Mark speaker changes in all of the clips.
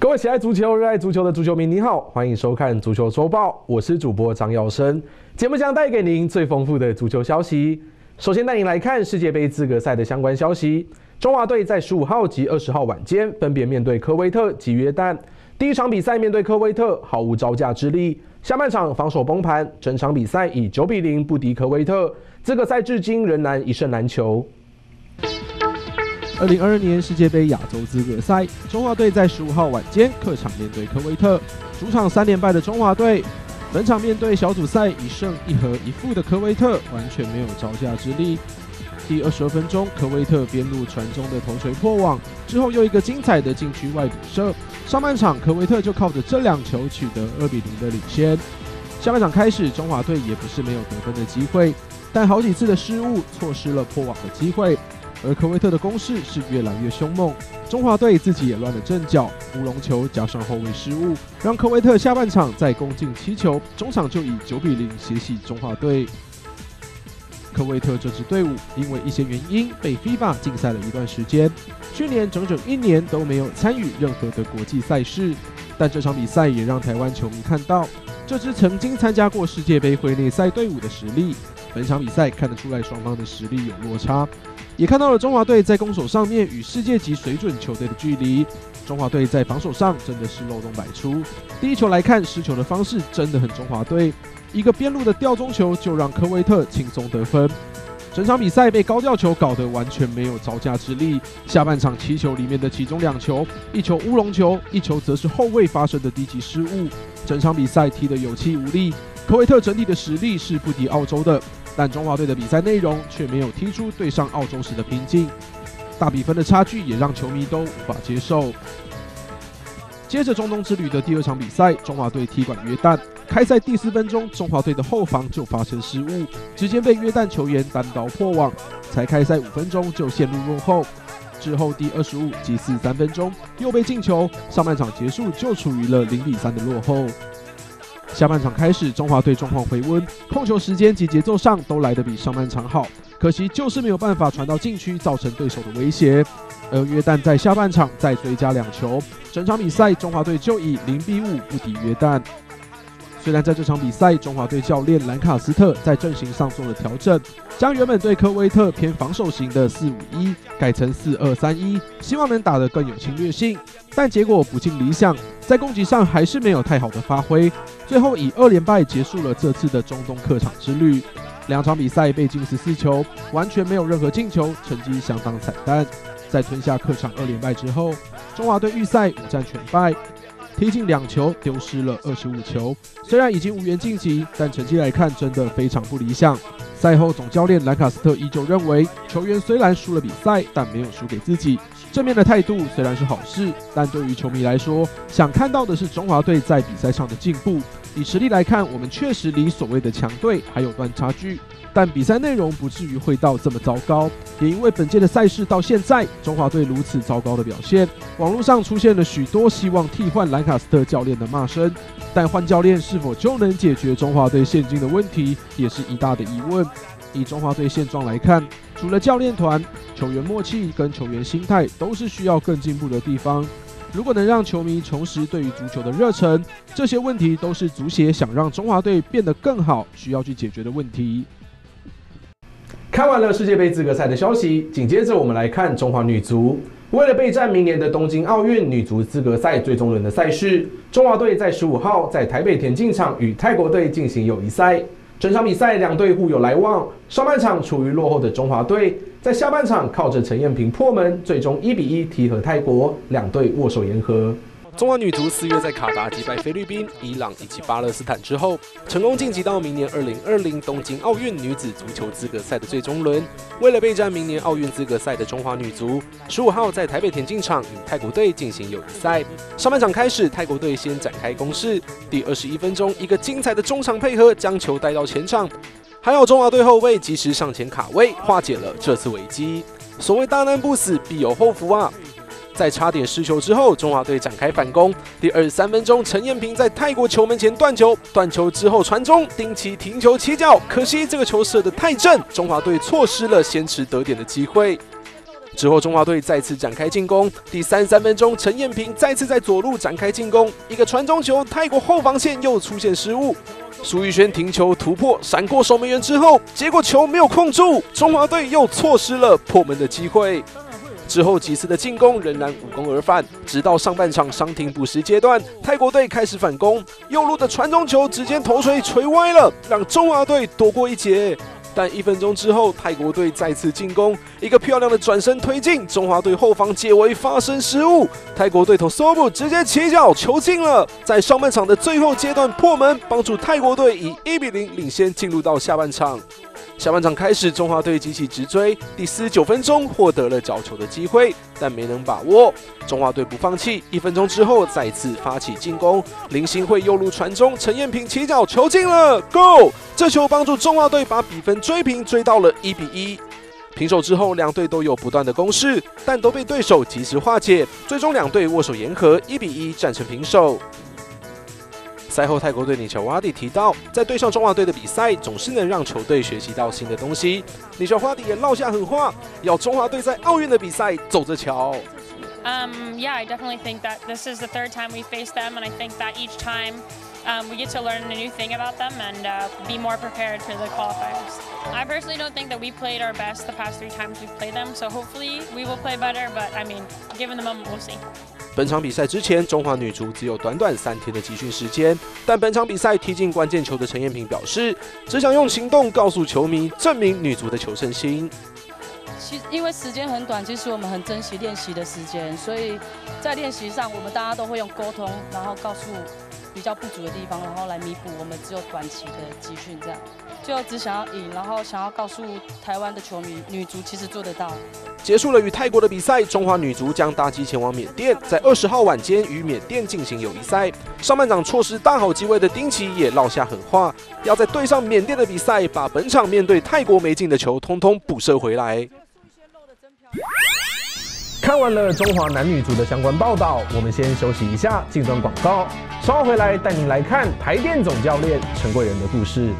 Speaker 1: 各位喜爱足球、热爱足球的足球迷，你好，欢迎收看《足球周报》，我是主播张耀生。节目将带给您最丰富的足球消息。首先带您来看世界杯资格赛的相关消息。中华队在15号及20号晚间分别面对科威特及约旦。第一场比赛面对科威特毫无招架之力，下半场防守崩盘，整场比赛以9-0不敌科威特。资格赛至今仍然一胜难求。
Speaker 2: 2022年世界杯亚洲资格赛，中华队在15号晚间客场面对科威特，主场3连败的中华队，本场面对小组赛1胜1和1负的科威特，完全没有招架之力。第22分钟，科威特边路传中的头槌破网，之后又一个精彩的禁区外补射。上半场科威特就靠着这2球取得2-0的领先。下半场开始，中华队也不是没有得分的机会，但好几次的失误错失了破网的机会。而科威特的攻势是越来越凶猛，中华队自己也乱了阵脚，乌龙球加上后卫失误，让科威特下半场再攻进7球，中场就以9-0血洗中华队。科威特这支队伍因为一些原因被 FIFA 禁赛了一段时间，去年整整1年都没有参与任何的国际赛事，但这场比赛也让台湾球迷看到这支曾经参加过世界杯会内赛队伍的实力。本场比赛看得出来双方的实力有落差，也看到了中华队在攻守上面与世界级水准球队的距离。中华队在防守上真的是漏洞百出。第一球来看，失球的方式真的很中华队，一个边路的吊中球就让科威特轻松得分。整场比赛被高吊球搞得完全没有招架之力。下半场7球里面的其中2球，一球乌龙球，一球则是后卫发生的低级失误。整场比赛踢得有气无力。科威特整体的实力是不敌澳洲的，但中华队的比赛内容却没有踢出对上澳洲时的拼劲。大比分的差距也让球迷都无法接受。接着中东之旅的第2场比赛，中华队踢馆约旦。开赛第4分钟，中华队的后防就发生失误，直接被约旦球员单刀破网，才开赛5分钟就陷入落后。之后第25及43分钟又被进球，上半场结束就处于了0-3的落后。下半场开始，中华队状况回温，控球时间及节奏上都来得比上半场好，可惜就是没有办法传到禁区，造成对手的威胁。而约旦在下半场再追加2球，整场比赛中华队就以0-5不敌约旦。虽然在这场比赛，中华队教练兰卡斯特在阵型上做了调整，将原本对科威特偏防守型的4-5-1改成4-2-3-1，希望能打得更有侵略性，但结果不尽理想，在攻击上还是没有太好的发挥，最后以2连败结束了这次的中东客场之旅。2场比赛被进14球，完全没有任何进球，成绩相当惨淡。在吞下客场2连败之后，中华队预赛5战全败，踢进2球，丢失了25球。虽然已经无缘晋级，但成绩来看真的非常不理想。赛后总教练兰卡斯特依旧认为，球员虽然输了比赛，但没有输给自己。正面的态度虽然是好事，但对于球迷来说，想看到的是中华队在比赛上的进步。以实力来看，我们确实离所谓的强队还有段差距，但比赛内容不至于会到这么糟糕。也因为本届的赛事到现在，中华队如此糟糕的表现，网络上出现了许多希望替换兰卡斯特教练的骂声。但换教练是否就能解决中华队现今的问题，也是一大的疑问。以中华队现状来看，除了教练团、球员默契跟球员心态都是需要更进步的地方。如果能让球迷重拾对于足球的热忱，这些问题都是足协想让中华队变得更好需要去解决的问题。
Speaker 1: 看完了世界杯资格赛的消息，紧接着我们来看中华女足。为了备战明年的东京奥运女足资格赛最终轮的赛事，中华队在15号在台北田径场与泰国队进行友谊赛。整场比赛2队互有来往，上半场处于落后的中华队，在下半场靠着陈彦萍破门，最终1-1踢和泰国，2队握手言和。
Speaker 3: 中华女足4月在卡达击败菲律宾、伊朗以及巴勒斯坦之后，成功晋级到明年2020东京奥运女子足球资格赛的最终轮。为了备战明年奥运资格赛的中华女足，15号在台北田径场与泰国队进行友谊赛。上半场开始，泰国队先展开攻势，第21分钟，一个精彩的中场配合将球带到前场，还好中华队后卫及时上前卡位，化解了这次危机。所谓大难不死，必有后福啊！在差点失球之后，中华队展开反攻。第23分钟，陈彦萍在泰国球门前断球，断球之后传中，丁奇停球切角，可惜这个球射得太正，中华队错失了先持得点的机会。 之后中华队再次展开进攻，第33分钟，陈彦平再次在左路展开进攻，一个传中球，泰国后防线又出现失误。苏玉轩停球突破，闪过守门员之后，结果球没有控住，中华队又错失了破门的机会。之后几次的进攻仍然无功而返，直到上半场伤停补时阶段，泰国队开始反攻，右路的传中球直接头锤锤歪了，让中华队躲过一劫。但1分钟之后，泰国队再次进攻，一个漂亮的转身推进，中华队后方解围发生失误，泰国队头 Sobu 直接起脚球进了，在上半场的最后阶段破门，帮助泰国队以1-0领先进入到下半场。下半场开始，中华队急起直追，第49分钟获得了角球的机会，但没能把握。中华队不放弃，1分钟之后再次发起进攻，林兴慧右路传中，陈彦平起脚球进了 ，Go！ 这球帮助中华队把比分追平，追到了1-1。平手之后，两队都有不断的攻势，但都被对手及时化解，最终两队握手言和，1-1战成平手。赛后，泰国队尼乔瓦迪提到，在对上中华队的比赛，总是能让球队学习到新的东西。尼乔瓦迪也撂下狠话，要中华队在奥运的比赛走着瞧。
Speaker 4: Yeah, I definitely think that this is the third time we faced them, and I think that each time we get to learn a new thing about them and be more prepared for the qualifiers. I personally don't think that we played our best the past 3 times we've played them, so hopefully we will play better, but I mean, given the moment, we'll see.
Speaker 3: 本场比赛之前，中华女足只有短短3天的集训时间，但本场比赛踢进关键球的陈彦平表示，只想用行动告诉球迷，证明女足的求胜心。
Speaker 5: 因为时间很短，其实我们很珍惜练习的时间，所以在练习上，我们大家都会用沟通，然后告诉比较不足的地方，然后来弥补我们只有短期的集训，这样就只想要赢，然后想要告诉台湾的球迷，女足其实做得到。
Speaker 3: 结束了与泰国的比赛，中华女足将搭机前往缅甸，在20号晚间与缅甸进行友谊赛。上半场错失大好机会的丁奇也撂下狠话，要在对上缅甸的比赛，把本场面对泰国没进的球通通补射回来。
Speaker 1: 看完了中华男女足的相关报道，我们先休息一下，进段广告，稍后回来带您来看台电总教练陈贵仁的故事。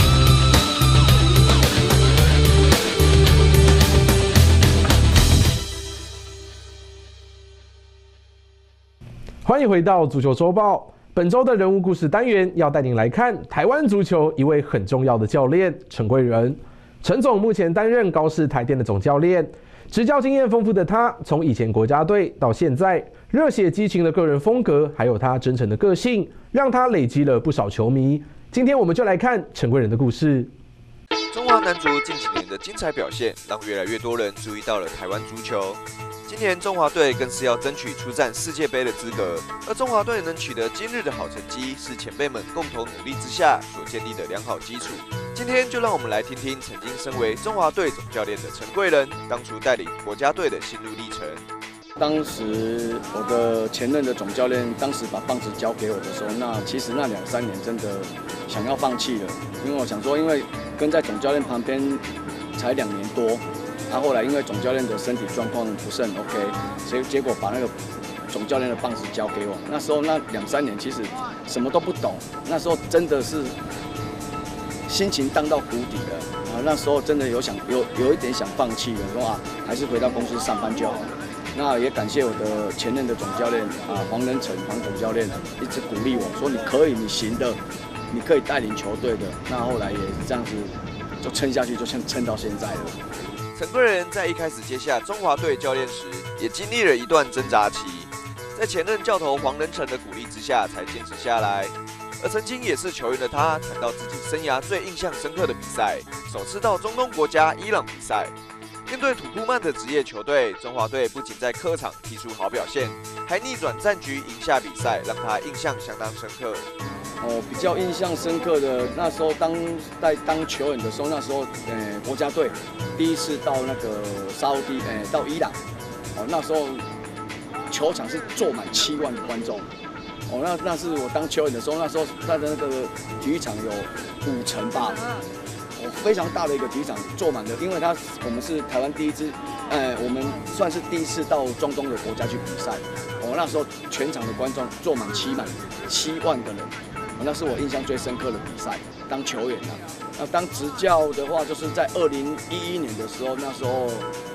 Speaker 1: 欢迎回到足球周报，本周的人物故事单元要带您来看台湾足球一位很重要的教练陈贵仁。陈总目前担任高士台电的总教练。执教经验丰富的他，从以前国家队到现在，热血激情的个人风格，还有他真诚的个性，让他累积了不少球迷。今天我们就来看陈贵仁的故事。
Speaker 6: 中华男足近几年的精彩表现，让越来越多人注意到了台湾足球。今年中华队更是要争取出战世界杯的资格，而中华队能取得今日的好成绩，是前辈们共同努力之下所建立的良好基础。今天就让我们来听听曾经身为中华队总教练的陈贵仁，当初带领国家队的心路历程。
Speaker 7: 当时我的前任的总教练，当时把棒子交给我的时候，其实那2-3年真的想要放弃了，因为我想说，因为跟在总教练旁边才2年多。后来因为总教练的身体状况不是很 OK， 所以结果把那个总教练的棒子交给我。那时候那2-3年其实什么都不懂，那时候真的是心情荡到谷底了。那时候真的有一点想放弃了，说还是回到公司上班就好。那也感谢我的前任的总教练黄仁成黄总教练一直鼓励我说你可以，你行的，你可以带领球队的。那后来也这样子就撑下去，就撑到现在了。
Speaker 6: 陈贵仁在一开始接下中华队教练时，也经历了一段挣扎期，在前任教头黄仁成的鼓励之下，才坚持下来。而曾经也是球员的他，谈到自己生涯最印象深刻的比赛，首次到中东国家伊朗比赛，面对土库曼的职业球队，中华队不仅在客场踢出好表现，还逆转战局赢下比赛，让他印象相当深刻。
Speaker 7: 比较印象深刻的，那时候当球员的时候，那时候国家队第一次到那个沙烏地到伊朗，那时候球场是坐满7万的观众，那是我当球员的时候，那时候他的那个体育场有5层吧，非常大的一个体育场坐满的，因为我们是台湾第一支，我们算是第一次到中东的国家去比赛，那时候全场的观众坐满7万个人。那是我印象最深刻的比赛，当球员那当执教的话，就是在2011年的时候，那时候我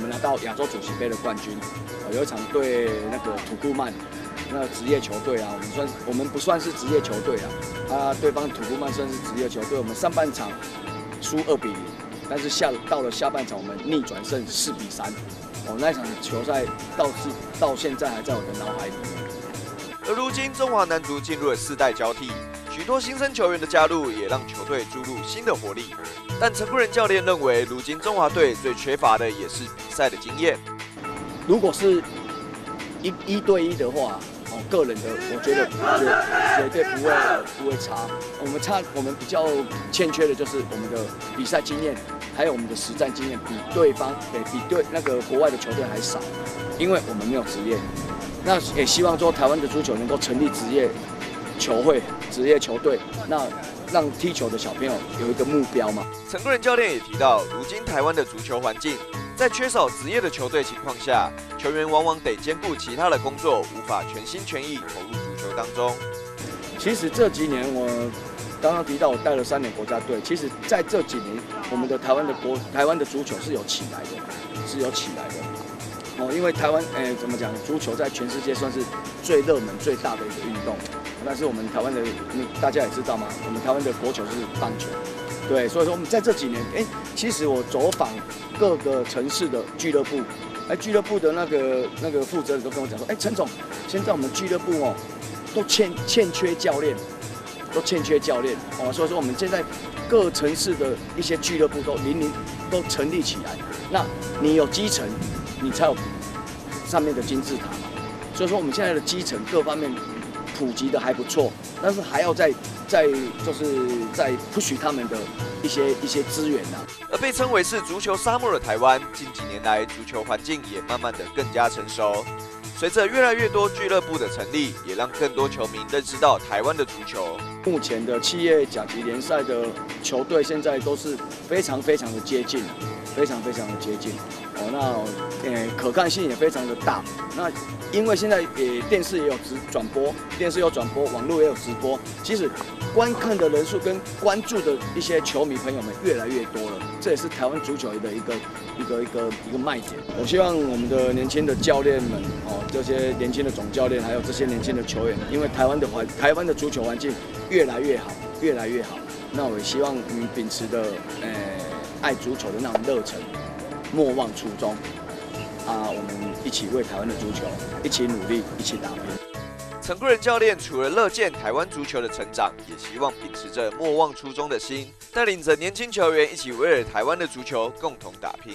Speaker 7: 们拿到亚洲主席杯的冠军，有一场对那个土库曼。那职业球队啊，我们不算是职业球队啊，对方土库曼算是职业球队。我们上半场输2-0，但是到了下半场我们逆转胜4-3。那一场球赛到现在还在我的脑海里面。
Speaker 6: 而如今中华男足进入了4代交替，许多新生球员的加入也让球队注入新的活力。但陈贵仁教练认为，如今中华队最缺乏的也是比赛的经验。
Speaker 7: 如果是1对1的话。个人的，我觉得绝对不会差。我们比较欠缺的就是我们的比赛经验，还有我们的实战经验，比那个国外的球队还少，因为我们没有职业。那也希望说台湾的足球能够成立职业球会、职业球队，那让踢球的小朋友有一个目标嘛。
Speaker 6: 陈贵仁教练也提到，如今台湾的足球环境。在缺少职业的球队情况下，球员往往得兼顾其他的工作，无法全心全意投入足球当中。
Speaker 7: 其实这几年我刚刚提到，我带了3年国家队。其实在这几年，我们的台湾的足球是有起来的，因为台湾怎么讲，足球在全世界算是最热门、最大的一个运动。但是我们台湾的大家也知道嘛，我们台湾的国球是棒球。对，所以说我们在这几年，其实我走访各个城市的俱乐部，俱乐部的那个负责人都跟我讲说，陈总，现在我们俱乐部都欠缺教练，所以说我们现在各城市的一些俱乐部都成立起来。那你有基层，你才有上面的金字塔嘛。所以说我们现在的基层各方面普及的还不错，但是还要再 push 他们的一些资源啊。
Speaker 6: 而被称为是足球沙漠的台湾，近几年来足球环境也慢慢的更加成熟。随着越来越多俱乐部的成立，也让更多球迷认识到台湾的足球。
Speaker 7: 目前的企业甲级联赛的球队现在都是非常的接近，非常的接近。可看性也非常的大。那因为现在电视也有转播，网络也有直播，其实观看的人数跟关注的一些球迷朋友们越来越多了，这也是台湾足球的一个卖点。我希望我们的年轻的教练们，这些年轻的总教练，还有这些年轻的球员，因为台湾的足球环境越来越好。那我也希望你们秉持的爱足球的那种热忱，莫忘初衷我们一起为台湾的足球一起努力，一起打拼。
Speaker 6: 陈贵仁教练除了乐见台湾足球的成长，也希望秉持着莫忘初衷的心，带领着年轻球员一起为了台湾的足球共同打拼。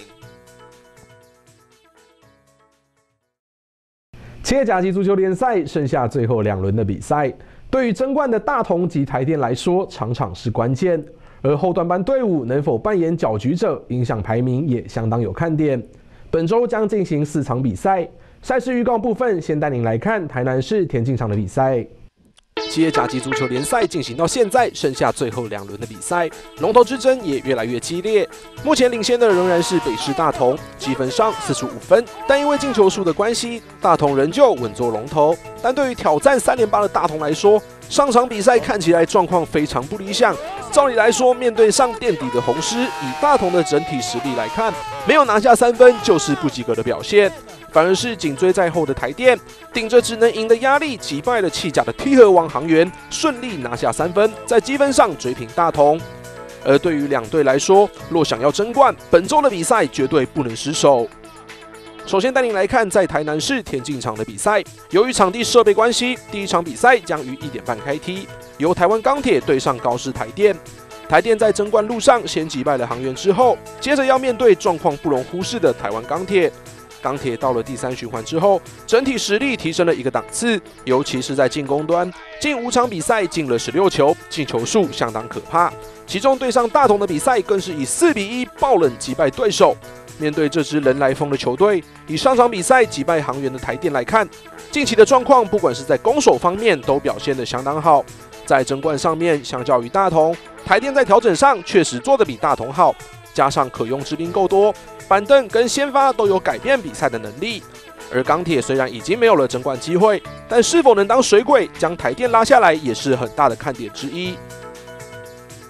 Speaker 1: 企业甲级足球联赛剩下最后2轮的比赛，对于争冠的大同及台电来说，场场是关键。而后段班队伍能否扮演搅局者，影响排名也相当有看点。本周将进行4场比赛，赛事预告部分先带您来看台南市田径场的比赛。
Speaker 3: 企业甲级足球联赛进行到现在，剩下最后2轮的比赛，龙头之争也越来越激烈。目前领先的仍然是北市大同，积分上45分，但因为进球数的关系，大同仍旧稳坐龙头。但对于挑战3连霸的大同来说，上场比赛看起来状况非常不理想。照理来说，面对上垫底的红狮，以大同的整体实力来看，没有拿下3分就是不及格的表现。反而是紧追在后的台电，顶着只能赢的压力，击败了弃甲的 T 和王航员，顺利拿下3分，在积分上追平大同。而对于2队来说，若想要争冠，本周的比赛绝对不能失手。首先带您来看在台南市田径场的比赛，由于场地设备关系，第1场比赛将于1点半开踢，由台湾钢铁对上高师台电。台电在争冠路上先击败了航员之后，接着要面对状况不容忽视的台湾钢铁。钢铁到了第3循环之后，整体实力提升了1个档次，尤其是在进攻端，近5场比赛进了16球，进球数相当可怕。其中对上大同的比赛更是以4-1爆冷击败对手。面对这支人来疯的球队，以上场比赛击败航员的台电来看，近期的状况不管是在攻守方面都表现得相当好。在争冠上面，相较于大同，台电在调整上确实做得比大同好，加上可用之兵够多，板凳跟先发都有改变比赛的能力。而钢铁虽然已经没有了争冠机会，但是否能当水鬼将台电拉下来，也是很大的看点之一。第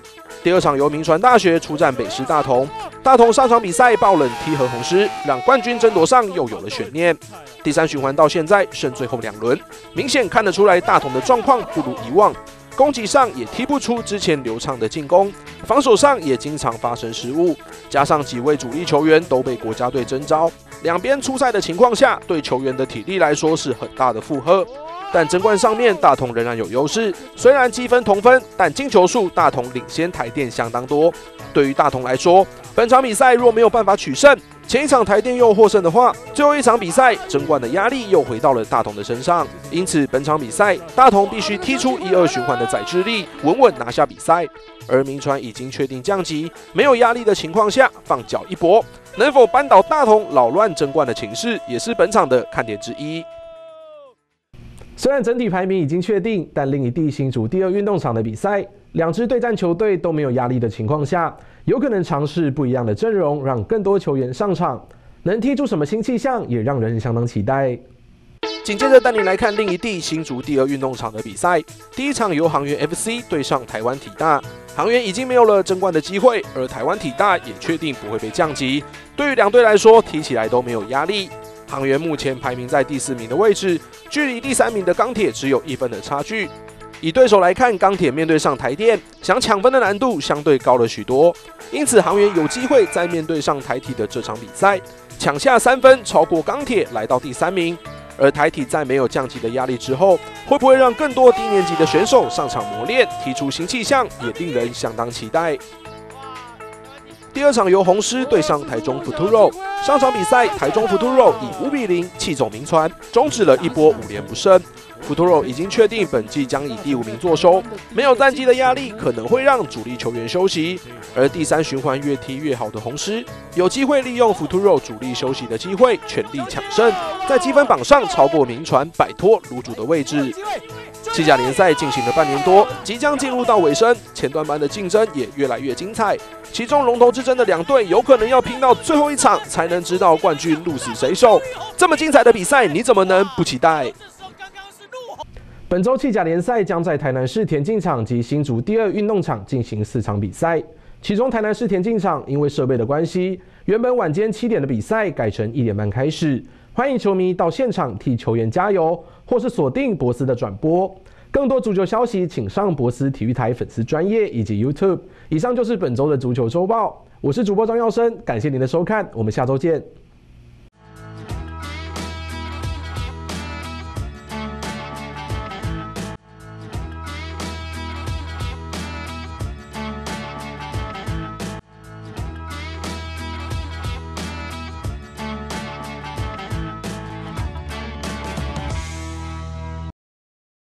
Speaker 3: 第二场由铭传大学出战北师大同，大同上场比赛爆冷踢和红狮，让冠军争夺上又有了悬念。第3循环到现在剩最后2轮，明显看得出来大同的状况不如以往，攻击上也踢不出之前流畅的进攻，防守上也经常发生失误，加上几位主力球员都被国家队征召，两边出赛的情况下，对球员的体力来说是很大的负荷。但争冠上面大同仍然有优势，虽然积分同分，但进球数大同领先台电相当多。对于大同来说，本场比赛若没有办法取胜，前一场台电又获胜的话，最后一场比赛争冠的压力又回到了大同的身上。因此本场比赛大同必须踢出1、2循环的载智力，稳稳拿下比赛。而铭传已经确定降级，没有压力的情况下放脚一搏，能否扳倒大同扰乱争冠的情势，也是本场的看点之一。
Speaker 1: 虽然整体排名已经确定，但另一地新竹第2运动场的比赛，两支对战球队都没有压力的情况下，有可能尝试不一样的阵容，让更多球员上场，能踢出什么新气象，也让人相当期待。
Speaker 3: 紧接着带你来看另一地新竹第2运动场的比赛，第一场由航源 FC 对上台湾体大，航源已经没有了争冠的机会，而台湾体大也确定不会被降级，对于两队来说踢起来都没有压力。航源目前排名在第4名的位置，距离第3名的钢铁只有1分的差距。以对手来看，钢铁面对上台电，想抢分的难度相对高了许多，因此航源有机会在面对上台体的这场比赛，抢下3分，超过钢铁来到第3名。而台体在没有降级的压力之后，会不会让更多低年级的选手上场磨练，踢出新气象，也令人相当期待。第2场由红狮对上台中 Futuro， 上场比赛台中 Futuro 以5比0气走铭传，终止了一波5连不胜。Futuro 已经确定本季将以第5名作收，没有战绩的压力可能会让主力球员休息。而第3循环越踢越好的红狮，有机会利用 Futuro 主力休息的机会，全力抢胜，在积分榜上超过铭传，摆脱卤主的位置。西甲联赛进行了半年多，即将进入到尾声，前段班的竞争也越来越精彩。其中龙头之争的两队有可能要拼到最后一场，才能知道冠军鹿死谁手。这么精彩的比赛，你怎么能不期待？
Speaker 1: 本周西甲联赛将在台南市田径场及新竹第2运动场进行4场比赛，其中台南市田径场因为设备的关系，原本晚间7点的比赛改成1点半开始。欢迎球迷到现场替球员加油，或是锁定博斯的转播。更多足球消息，请上博斯体育台粉丝专页以及 YouTube。以上就是本周的足球周报，我是主播张耀生，感谢您的收看，我们下周见。